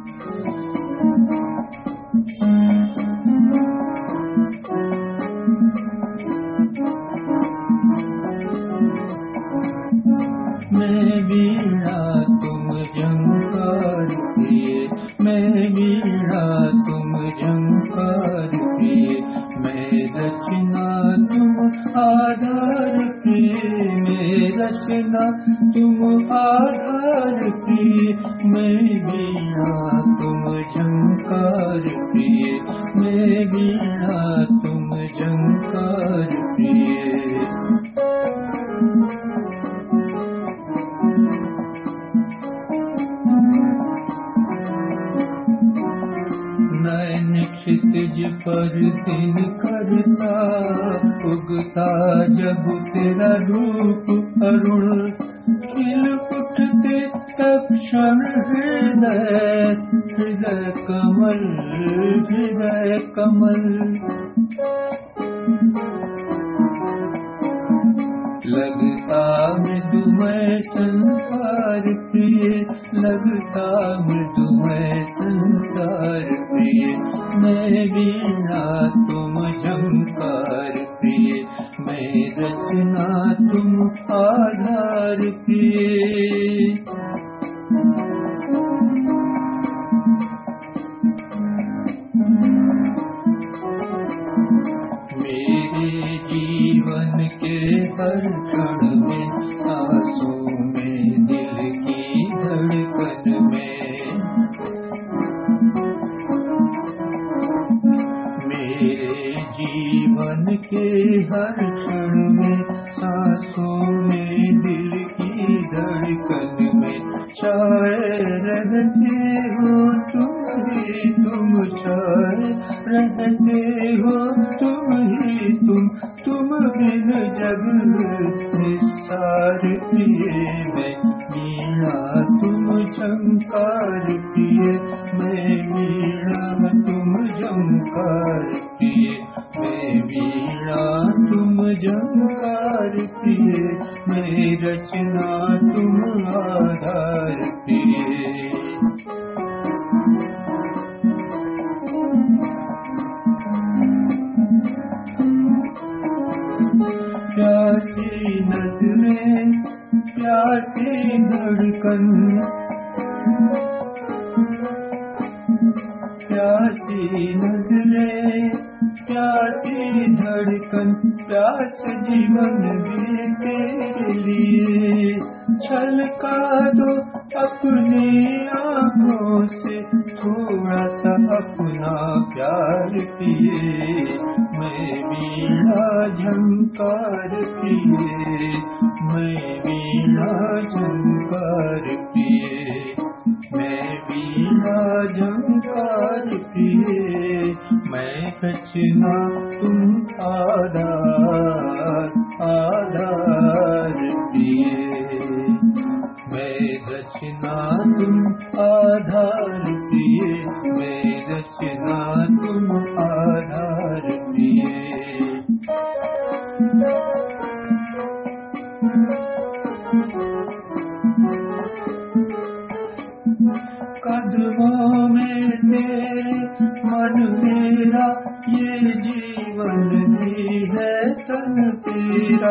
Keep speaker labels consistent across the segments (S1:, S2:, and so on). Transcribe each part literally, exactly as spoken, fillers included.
S1: मैं वीणा तुम झंकार प्रिय, मैं वीणा तुम झंकार प्रिय, मैं रचना तुम आधार प्रिय, मैं रचना तुम आधार प्रिय, मैं वीणा तुम झंकार प्रिय, मैं वीणा तुम झंकार प्रिय। नैन क्षितिज पर दिन कर सा उगता जब तेरा रूप अरुण, खिल उठते तक्षण हृदय, हृदय कमल, हृदय कमल। लगता मृदुमय संसार प्रिय, लगता मृदुमय संसार प्रिय, मैं वीणा तुम झंकार प्रिय, मैं रचना तुम आधार प्रिय। मेरे जीवन के हर क्षण में, सांसों में, दिल की धड़कन में, मेरे जीवन के हर क्षण में, सांसों में, दिल की धड़कन में, छाए रहते हो तुम ही तुम, छाए रहते हो तुम ही तुम, तुम बिन जग निस्सार प्रिय, मैं वीणा तुम झंकार प्रिय, मैं वीणा तुम झंकार प्रिय, मैं वीणा तुम झंकार प्रिय, मैं रचना तुम आधार प्रिय। प्यासी नजरें, प्यासी धड़कन, प्यासी नजरें, प्यासी धड़कन, प्यास जीवन भी तेरे लिए, छलका दो अपनी आँखों से थोड़ा सा अपना प्यार पिए, मैं वीणा झंकार पिए, मैं वीणा झंकार पिए, मैं वीणा झंकार पिए, मैं रचना तुम आधार आधार पिए, मैं रचना तुम आधार पिए, मैं रचना तुम आधार पिए। कदमों में तेरे मन मेरा, ये जीवन भी है तन तेरा,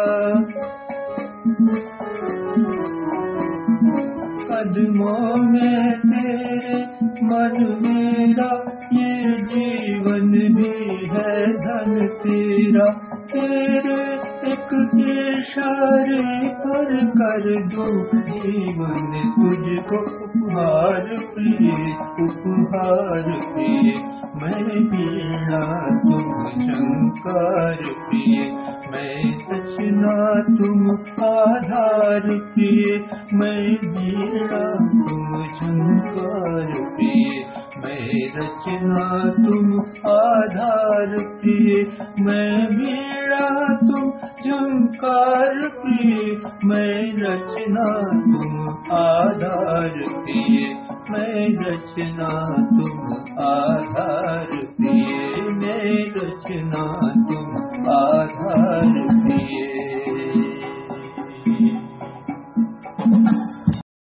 S1: कदमों में तेरे मन मेरा, ये जीवन भी है धन तेरा, तेरे एक इशारे पर कर दो जीवन तुझको उपहार प्रिय, उपहार प्रिय, मैं वीणा तुम झंकार प्रिय, मैं रचना तुम आधार प्रिय, मैं वीणा तुम झंकार प्रिय, मैं रचना तुम आधार प्रिय, मैं वीणा तुम झंकार प्रिय, मैं रचना तुम आधार प्रिय, मैं रचना तुम आधार प्रिय, मैं रचना तुम आधार प्रिय।